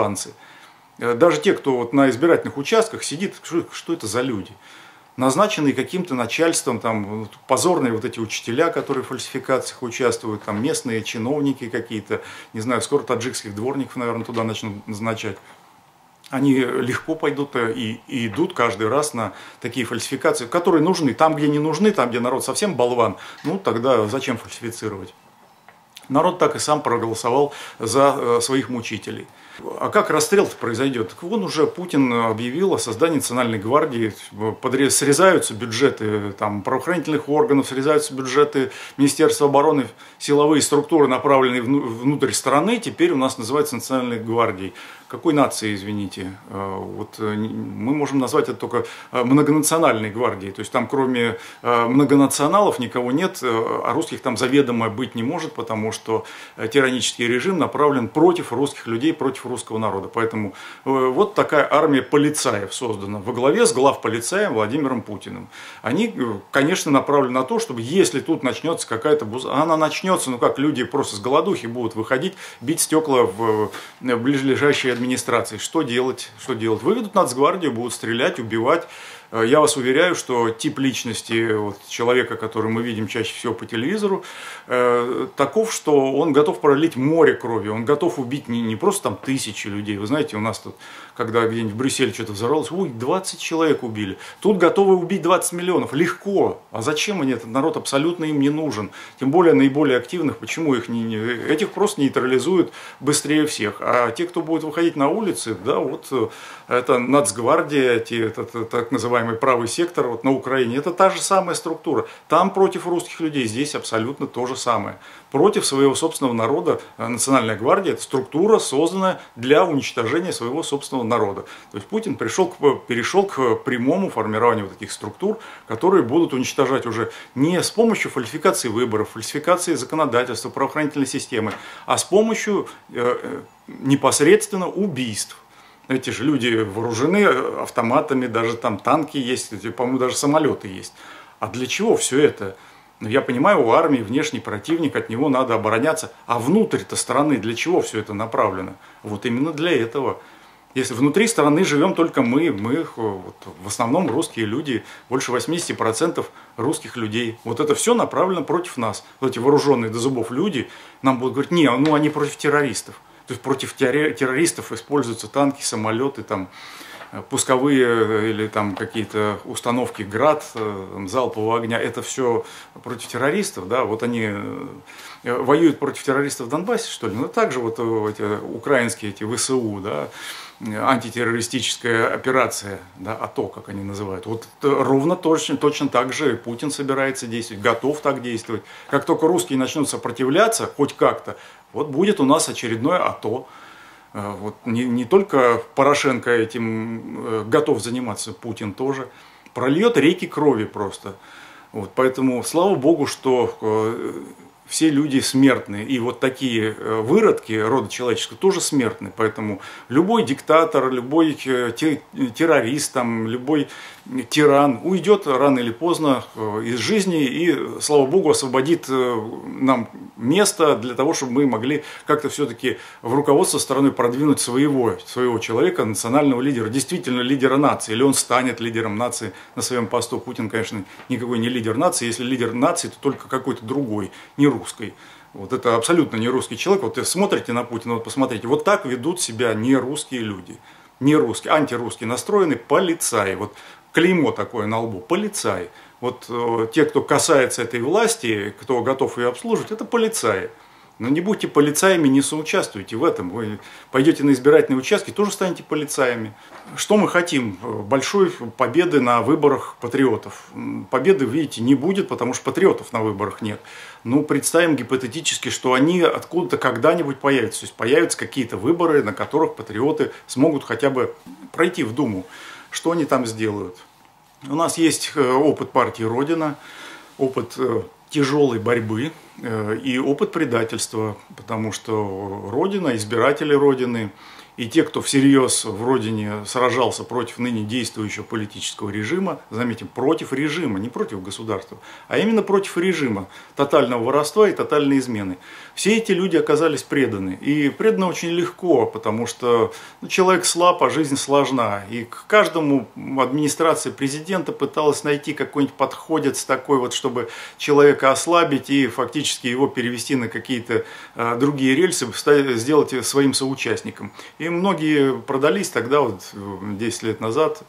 Даже те, кто вот на избирательных участках сидит, что это за люди? Назначенные каким-то начальством, там, позорные вот эти учителя, которые в фальсификациях участвуют, там, местные чиновники какие-то, не знаю, скоро таджикских дворников, наверное, туда начнут назначать. Они легко пойдут и идут каждый раз на такие фальсификации, которые нужны. Там, где не нужны, там, где народ совсем болван, тогда зачем фальсифицировать? Народ так и сам проголосовал за своих мучителей. А как расстрел-то произойдет? Так вон уже Путин объявил о создании Национальной гвардии, срезаются бюджеты правоохранительных органов, срезаются бюджеты Министерства обороны, силовые структуры, направленные внутрь страны, теперь у нас называется Национальной гвардией. Какой нации, извините? Вот мы можем назвать это только многонациональной гвардией. То есть там кроме многонационалов никого нет, а русских там заведомо быть не может, потому что тиранический режим направлен против русских людей, против русского народа. Поэтому вот такая армия полицаев создана во главе с главполицаем Владимиром Путиным. Они, конечно, направлены на то, чтобы если тут начнется какая-то она начнется, как люди просто с голодухи будут выходить, бить стекла в ближайшие администрации. Что делать? Выведут нацгвардию, будут стрелять, убивать. Я вас уверяю, что тип личности человека, который мы видим чаще всего по телевизору, таков, что он готов пролить море крови, он готов убить не просто тысячи людей. Вы знаете, у нас тут, когда где-нибудь в Брюсселе что-то взорвалось, 20 человек убили. Тут готовы убить 20 миллионов. Легко. А зачем они? Этот народ абсолютно им не нужен. Тем более наиболее активных. Почему их этих просто нейтрализуют быстрее всех. А те, кто будет выходить на улицы, это нацгвардия, это так называемые называемый правый сектор вот на Украине, это та же самая структура. Там против русских людей, здесь абсолютно то же самое. Против своего собственного народа Национальная гвардия – это структура, созданная для уничтожения своего собственного народа. То есть Путин перешел к прямому формированию вот таких структур, которые будут уничтожать уже не с помощью фальсификации выборов, фальсификации законодательства, правоохранительной системы, а с помощью непосредственно убийств. Эти же люди вооружены автоматами, даже там танки есть, по-моему, даже самолеты есть. А для чего все это? Я понимаю, у армии внешний противник, от него надо обороняться. А внутрь-то страны для чего все это направлено? Вот именно для этого. Если внутри страны живем только мы вот, в основном русские люди, больше 80% русских людей. Вот это все направлено против нас. Вот эти вооруженные до зубов люди нам будут говорить, не, ну они против террористов. То есть против террористов используются танки, самолеты, там, пусковые или там какие-то установки ГРАД, залпового огня. Это все против террористов, да, вот они воюют против террористов в Донбассе, что ли? Ну, также вот эти украинские эти ВСУ, да, антитеррористическая операция, да, АТО, как они называют. Вот ровно точно так же Путин собирается действовать, готов так действовать. Как только русские начнут сопротивляться, хоть как-то, вот будет у нас очередное АТО. Вот не только Порошенко этим готов заниматься, Путин тоже. Прольет реки крови просто. Вот, поэтому слава Богу, что все люди смертны. И вот такие выродки рода человеческого тоже смертны. Поэтому любой диктатор, любой террорист, там, любой тиран уйдет рано или поздно из жизни и, слава Богу, освободит нам место для того, чтобы мы могли как-то все-таки в руководство страны продвинуть своего человека, национального лидера, действительно лидера нации. Или он станет лидером нации на своем посту. Путин, конечно, никакой не лидер нации. Если лидер нации, то только какой-то другой, не русской. Вот это абсолютно не русский человек. Вот смотрите на Путина, вот посмотрите, вот так ведут себя не русские люди. Не русские, антирусские настроены полицаи. Вот клеймо такое на лбу, полицаи. Вот те, кто касается этой власти, кто готов ее обслуживать, это полицаи. Но не будьте полицаями, не соучаствуйте в этом. Вы пойдете на избирательные участки, тоже станете полицаями. Что мы хотим? Большой победы на выборах патриотов. Победы, видите, не будет, потому что патриотов на выборах нет. Ну, представим гипотетически, что они откуда-то когда-нибудь появятся. То есть появятся какие-то выборы, на которых патриоты смогут хотя бы пройти в Думу. Что они там сделают? У нас есть опыт партии «Родина», опыт тяжелой борьбы и опыт предательства, потому что Родина, избиратели Родины и те, кто всерьез в Родине сражался против ныне действующего политического режима, заметим, против режима, не против государства, а именно против режима, тотального воровства и тотальной измены. Все эти люди оказались преданы. И преданы очень легко, потому что человек слаб, а жизнь сложна. И к каждому администрация президента пыталась найти какой-нибудь подходец такой, вот, чтобы человека ослабить и фактически его перевести на какие-то другие рельсы, сделать своим соучастником. И многие продались тогда, вот 10 лет назад,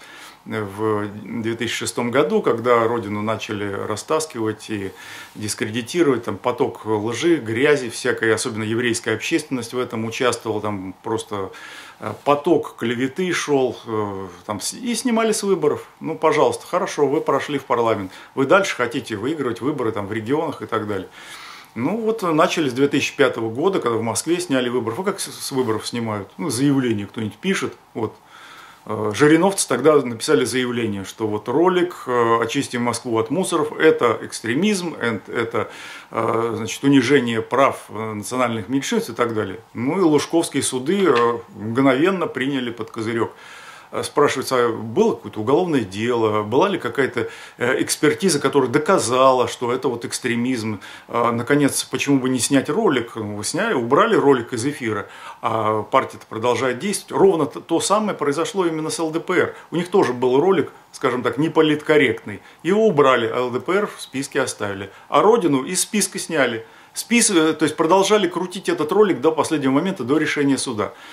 в 2006 году, когда Родину начали растаскивать и дискредитировать, там поток лжи, грязи всякой, особенно еврейская общественность в этом участвовала, там просто поток клеветы шел, там, и снимали с выборов. Ну, пожалуйста, хорошо, вы прошли в парламент, вы дальше хотите выигрывать выборы там в регионах и так далее. Ну вот начали с 2005 года, когда в Москве сняли выборов. А как с выборов снимают? Ну, заявление кто-нибудь пишет. Вот. Жириновцы тогда написали заявление, что вот ролик «Очистим Москву от мусоров» – это экстремизм, это значит, унижение прав национальных меньшинств и так далее. Ну и лужковские суды мгновенно приняли под козырек. Спрашивается, а было какое-то уголовное дело, была ли какая-то экспертиза, которая доказала, что это вот экстремизм. Наконец, почему бы не снять ролик? Вы сняли, убрали ролик из эфира, а партия-то продолжает действовать. Ровно то самое произошло именно с ЛДПР. У них тоже был ролик, скажем так, неполиткорректный. Его убрали, а ЛДПР в списке оставили. А Родину из списка сняли. То есть продолжали крутить этот ролик до последнего момента, до решения суда.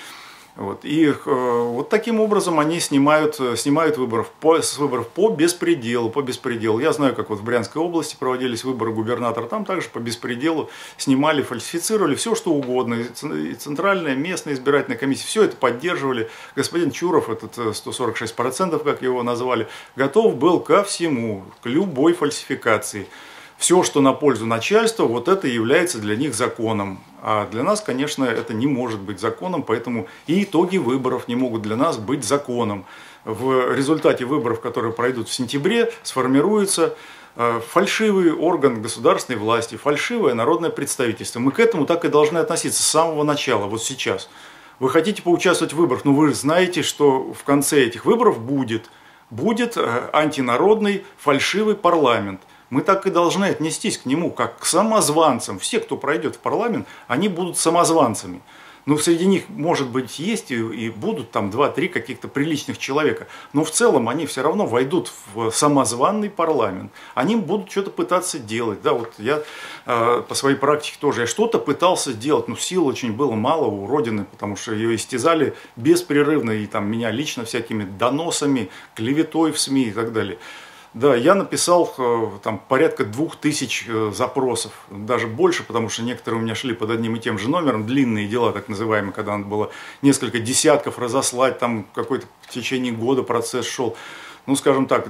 Вот. И вот таким образом они снимают с выборов по беспределу, по беспределу. Я знаю, как вот в Брянской области проводились выборы губернатора, там также по беспределу снимали, фальсифицировали все, что угодно. И Центральная, местная избирательная комиссия, все это поддерживали. Господин Чуров, этот 146%, как его назвали, готов был ко всему, к любой фальсификации. Все, что на пользу начальства, вот это является для них законом. А для нас, конечно, это не может быть законом, поэтому и итоги выборов не могут для нас быть законом. В результате выборов, которые пройдут в сентябре, сформируется фальшивый орган государственной власти, фальшивое народное представительство. Мы к этому так и должны относиться с самого начала, вот сейчас. Вы хотите поучаствовать в выборах, но вы знаете, что в конце этих выборов будет антинародный фальшивый парламент. Мы так и должны отнестись к нему, как к самозванцам. Все, кто пройдет в парламент, они будут самозванцами. Ну, среди них, может быть, есть и будут там 2-3 каких-то приличных человека. Но в целом они все равно войдут в самозванный парламент. Они будут что-то пытаться делать. Да, вот я по своей практике тоже, я что-то пытался делать, но сил очень было мало у Родины, потому что ее истязали беспрерывно, и там меня лично всякими доносами, клеветой в СМИ и так далее. Да, я написал там порядка 2000 запросов, даже больше, потому что некоторые у меня шли под одним и тем же номером, длинные дела, так называемые, когда надо было несколько десятков разослать, там какой-то в течение года процесс шел. Ну, скажем так,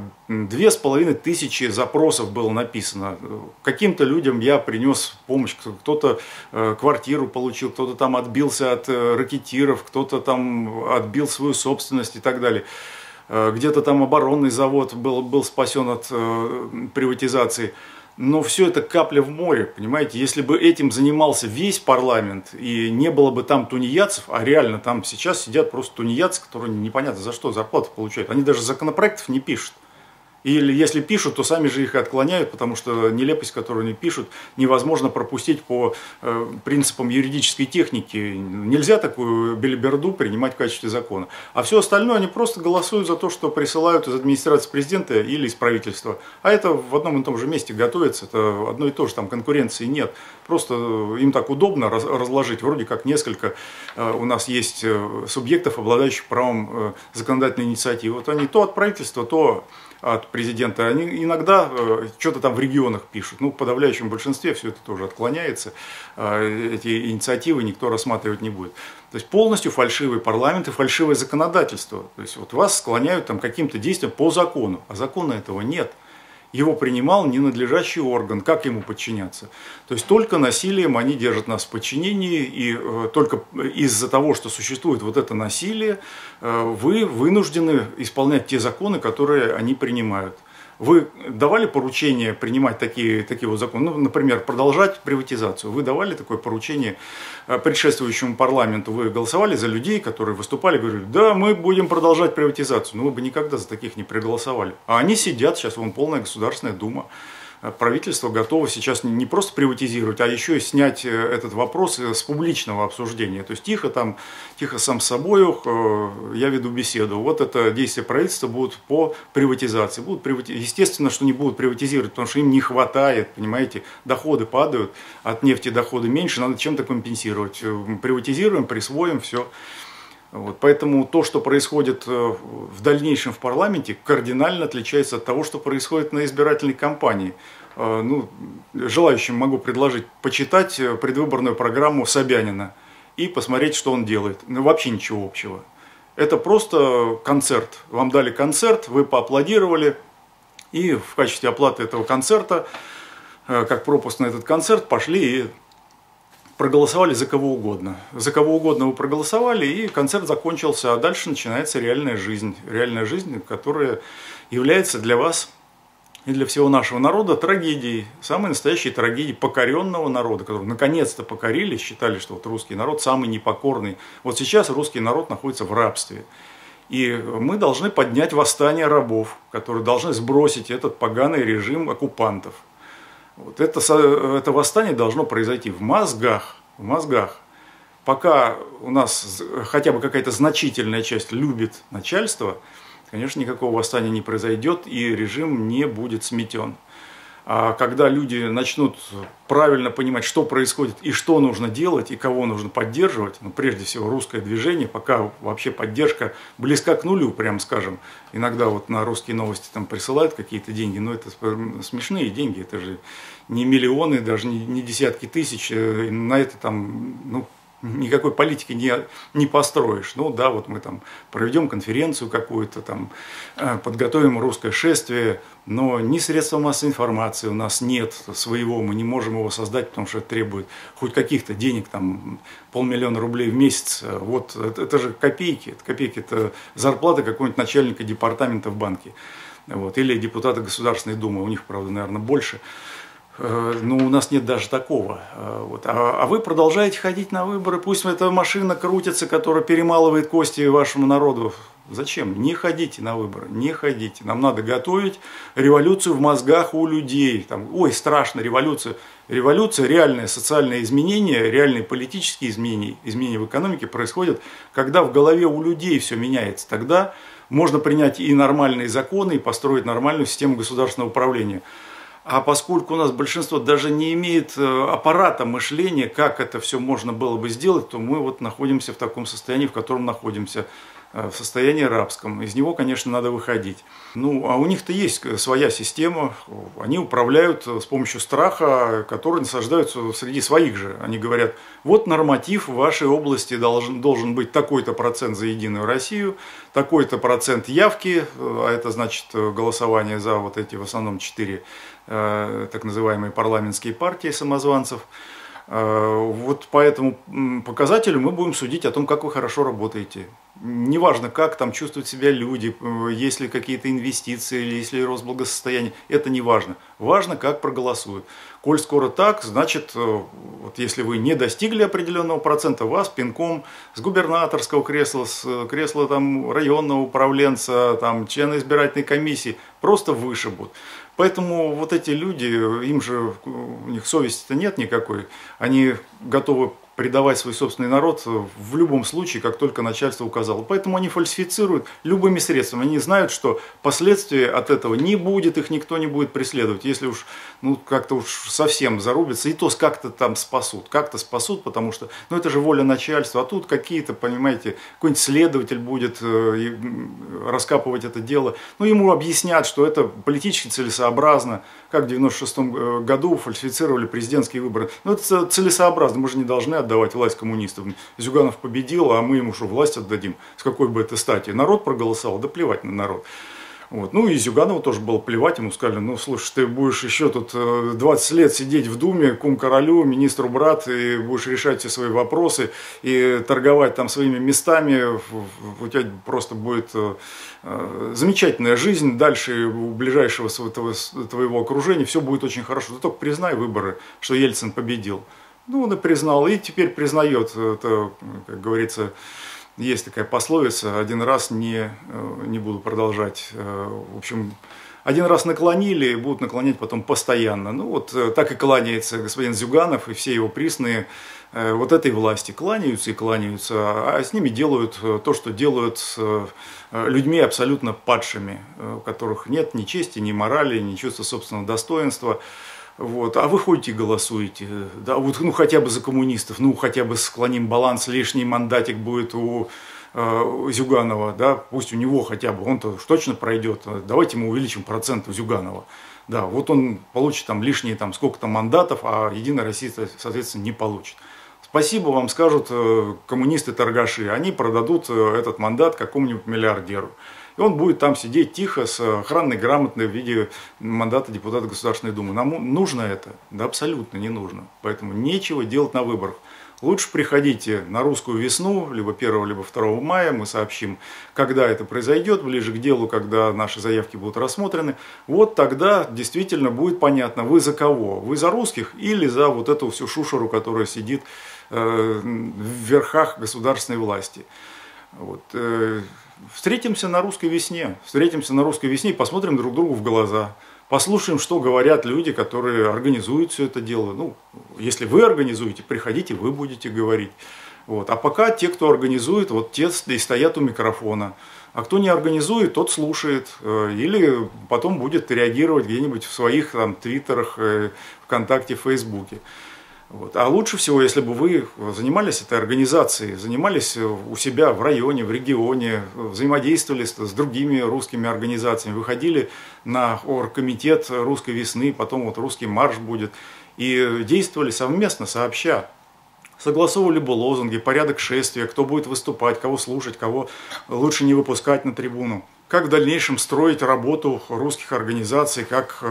2500 запросов было написано. Каким-то людям я принес помощь, кто-то квартиру получил, кто-то там отбился от ракетиров, кто-то там отбил свою собственность и так далее. Где-то там оборонный завод был спасен от приватизации. Но все это капля в море, понимаете. Если бы этим занимался весь парламент и не было бы там тунеядцев, а реально там сейчас сидят просто тунеядцы, которые непонятно за что зарплату получают. Они даже законопроектов не пишут. Или если пишут, то сами же их и отклоняют, потому что нелепость, которую они пишут, невозможно пропустить по принципам юридической техники. Нельзя такую белиберду принимать в качестве закона. А все остальное они просто голосуют за то, что присылают из администрации президента или из правительства. А это в одном и том же месте готовится, это одно и то же, там конкуренции нет. Просто им так удобно разложить, вроде как несколько у нас есть субъектов, обладающих правом законодательной инициативы. Вот они то от правительства, то от президента. Они иногда что-то там в регионах пишут. Ну, в подавляющем большинстве все это тоже отклоняется. Эти инициативы никто рассматривать не будет. То есть полностью фальшивый парламент и фальшивое законодательство. То есть вот вас склоняют там, к каким-то действиям по закону, а закона этого нет. Его принимал ненадлежащий орган, как ему подчиняться. То есть только насилием они держат нас в подчинении, и только из-за того, что существует вот это насилие, вы вынуждены исполнять те законы, которые они принимают. Вы давали поручение принимать такие вот законы, ну, например, продолжать приватизацию. Вы давали такое поручение предшествующему парламенту, вы голосовали за людей, которые выступали, говорили, да, мы будем продолжать приватизацию. Ну, вы бы никогда за таких не проголосовали. А они сидят, сейчас вон полная Государственная Дума. Правительство готово сейчас не просто приватизировать, а еще и снять этот вопрос с публичного обсуждения. То есть тихо сам с собой я веду беседу. Вот это действия правительства будут по приватизации. Естественно, что не будут приватизировать, потому что им не хватает, понимаете, доходы падают, от нефти доходы меньше, надо чем-то компенсировать. Приватизируем, присвоим, все. Вот, поэтому то, что происходит в дальнейшем в парламенте, кардинально отличается от того, что происходит на избирательной кампании. Ну, желающим могу предложить почитать предвыборную программу Собянина и посмотреть, что он делает. Ну, вообще ничего общего. Это просто концерт. Вам дали концерт, вы поаплодировали, и в качестве оплаты этого концерта, как пропуск на этот концерт, пошли и проголосовали за кого угодно. За кого угодно вы проголосовали, и концерт закончился, а дальше начинается реальная жизнь. Реальная жизнь, которая является для вас и для всего нашего народа трагедией. Самой настоящей трагедией покоренного народа, которого наконец-то покорили, считали, что вот русский народ самый непокорный. Вот сейчас русский народ находится в рабстве. И мы должны поднять восстание рабов, которые должны сбросить этот поганый режим оккупантов. Вот это восстание должно произойти в мозгах. Пока у нас хотя бы какая-то значительная часть любит начальство, конечно, никакого восстания не произойдет и режим не будет сметен. А когда люди начнут правильно понимать, что происходит и что нужно делать, и кого нужно поддерживать, ну, прежде всего, русское движение, пока вообще поддержка близка к нулю, прям скажем. Иногда вот на русские новости там присылают какие-то деньги, но это смешные деньги, это же не миллионы, даже не десятки тысяч, на это там, ну, никакой политики не построишь. Ну да, вот мы там проведем конференцию какую-то, там подготовим русское шествие, но ни средства массовой информации у нас нет своего, мы не можем его создать, потому что это требует хоть каких-то денег, там 500 000 рублей в месяц. Вот это же копейки, это зарплата какого-нибудь начальника департамента в банке, вот, или депутата Государственной Думы, у них, правда, наверное, больше. Но у нас нет даже такого. Вот. А вы продолжаете ходить на выборы, пусть эта машина крутится, которая перемалывает кости вашему народу. Зачем? Не ходите на выборы, не ходите. Нам надо готовить революцию в мозгах у людей. Там, ой, страшно, революция. Революция, реальные социальные изменения, реальные политические изменения, изменения в экономике происходят, когда в голове у людей все меняется. Тогда можно принять и нормальные законы, и построить нормальную систему государственного управления. А поскольку у нас большинство даже не имеет аппарата мышления, как это все можно было бы сделать, то мы вот находимся в таком состоянии, в котором находимся, в состоянии рабском. Из него, конечно, надо выходить. Ну, а у них-то есть своя система, они управляют с помощью страха, который насаждаются среди своих же. Они говорят, вот норматив в вашей области должен быть такой-то процент за Единую Россию, такой-то процент явки, а это значит голосование за вот эти в основном 4 так называемые парламентские партии самозванцев. Вот по этому показателю мы будем судить о том, как вы хорошо работаете. Неважно, как там чувствуют себя люди, есть ли какие-то инвестиции, или есть ли рост благосостояния, это не важно. Важно, как проголосуют. Коль скоро так, значит, вот если вы не достигли определенного процента, вас пинком с губернаторского кресла, с кресла там, районного управленца, там, члена избирательной комиссии просто вышибут. Поэтому вот эти люди, им же, у них совести-то нет никакой, они готовы предавать свой собственный народ в любом случае, как только начальство указало. Поэтому они фальсифицируют любыми средствами. Они знают, что последствий от этого не будет, их никто не будет преследовать. Если уж ну, как-то уж совсем зарубятся, и то как-то там спасут. Как-то спасут, потому что ну, это же воля начальства. А тут какие-то, понимаете, какой-нибудь следователь будет раскапывать это дело. Ну, ему объяснят, что это политически целесообразно. Как в 1996 году фальсифицировали президентские выборы. Ну, это целесообразно. Мы же не должны отдавать власть коммунистам. Зюганов победил, а мы ему что, власть отдадим? С какой бы это стати? Народ проголосовал? Да плевать на народ. Вот. Ну и Зюганову тоже было плевать, ему сказали, ну слушай, ты будешь еще тут 20 лет сидеть в Думе, кум королю, министру брат, и будешь решать все свои вопросы, и торговать там своими местами, у тебя просто будет замечательная жизнь, дальше у ближайшего твоего окружения все будет очень хорошо. Ты только признай выборы, что Ельцин победил. Ну он и признал, и теперь признает, это, как говорится, есть такая пословица, один раз не буду продолжать. В общем, один раз наклонили, будут наклонять потом постоянно. Ну вот так и кланяется господин Зюганов и все его присные вот этой власти. Кланяются и кланяются, а с ними делают то, что делают с людьми абсолютно падшими, у которых нет ни чести, ни морали, ни чувства собственного достоинства. Вот. А вы ходите и голосуете, да, вот, ну хотя бы за коммунистов, ну хотя бы склоним баланс, лишний мандатик будет у Зюганова, да, пусть у него хотя бы, он-то уж точно пройдет, давайте мы увеличим процент у Зюганова. Да, вот он получит там лишние там сколько-то мандатов, а Единая Россия, соответственно, не получит. Спасибо вам скажут коммунисты-торгаши, они продадут этот мандат какому-нибудь миллиардеру. И он будет там сидеть тихо с охранной грамотой в виде мандата депутата Государственной Думы. Нам нужно это? Да абсолютно не нужно. Поэтому нечего делать на выборах. Лучше приходите на русскую весну, либо 1, либо 2 мая, мы сообщим, когда это произойдет, ближе к делу, когда наши заявки будут рассмотрены. Вот тогда действительно будет понятно, вы за кого? Вы за русских или за вот эту всю шушеру, которая сидит в верхах государственной власти. Вот. Встретимся на русской весне, и посмотрим друг другу в глаза. Послушаем, что говорят люди, которые организуют все это дело. Ну, если вы организуете, приходите, вы будете говорить. Вот. А пока те, кто организует, вот те и стоят у микрофона. А кто не организует, тот слушает. Или потом будет реагировать где-нибудь в своих там твиттерах, ВКонтакте, Фейсбуке. Вот. А лучше всего, если бы вы занимались этой организацией, занимались у себя в районе, в регионе, взаимодействовали с другими русскими организациями, выходили на оргкомитет русской весны, потом вот русский марш будет, и действовали совместно, сообща. Согласовывали бы лозунги, порядок шествия, кто будет выступать, кого слушать, кого лучше не выпускать на трибуну. Как в дальнейшем строить работу русских организаций, как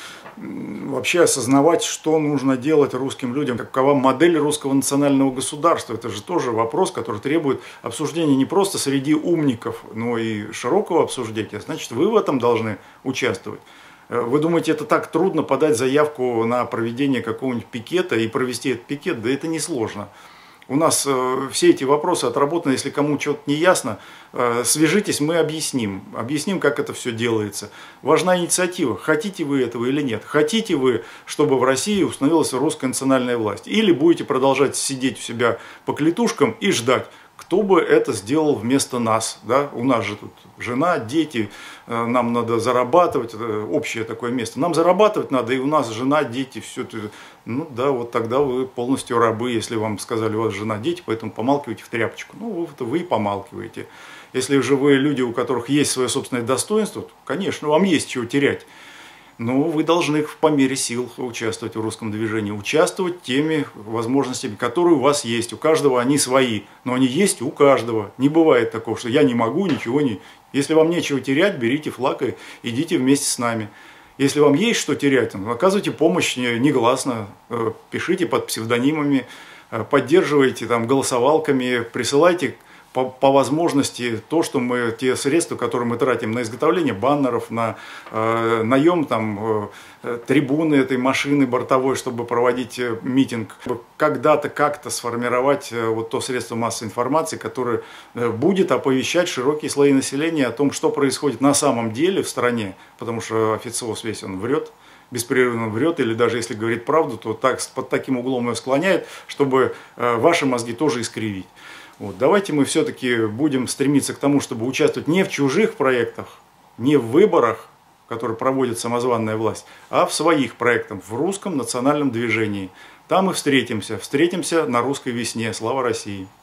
вообще осознавать, что нужно делать русским людям, какова модель русского национального государства. Это же тоже вопрос, который требует обсуждения не просто среди умников, но и широкого обсуждения. Значит, вы в этом должны участвовать. Вы думаете, это так трудно подать заявку на проведение какого-нибудь пикета и провести этот пикет? Да это несложно. У нас все эти вопросы отработаны, если кому что-то не ясно, свяжитесь, мы объясним. Объясним, как это все делается. Важна инициатива. Хотите вы этого или нет? Хотите вы, чтобы в России установилась русская национальная власть? Или будете продолжать сидеть у себя по клетушкам и ждать, кто бы это сделал вместо нас? Да? У нас же тут жена, дети, нам надо зарабатывать, это общее такое место. Нам зарабатывать надо, и у нас жена, дети, все это. Ну да, вот тогда вы полностью рабы, если вам сказали, у вас жена, дети, поэтому помалкивайте в тряпочку. Ну, вы и помалкиваете. Если же вы люди, у которых есть свое собственное достоинство, то, конечно, вам есть чего терять. Но вы должны по мере сил участвовать в русском движении, участвовать теми возможностями, которые у вас есть. У каждого они свои, но они есть у каждого. Не бывает такого, что я не могу, ничего не... Если вам нечего терять, берите флаг и идите вместе с нами. Если вам есть что терять, оказывайте помощь негласно, пишите под псевдонимами, поддерживайте там голосовалками, присылайте по возможности то, что мы, те средства, которые мы тратим на изготовление баннеров, на наем там трибуны этой машины бортовой, чтобы проводить митинг, когда-то как-то сформировать вот то средство массовой информации, которое будет оповещать широкие слои населения о том, что происходит на самом деле в стране, потому что официоз весь он врет, беспрерывно врет, или даже если говорит правду, то так, под таким углом ее склоняет, чтобы ваши мозги тоже искривить. Вот. Давайте мы все-таки будем стремиться к тому, чтобы участвовать не в чужих проектах, не в выборах, которые проводит самозванная власть, а в своих проектах, в русском национальном движении. Там и встретимся. Встретимся на русской весне. Слава России!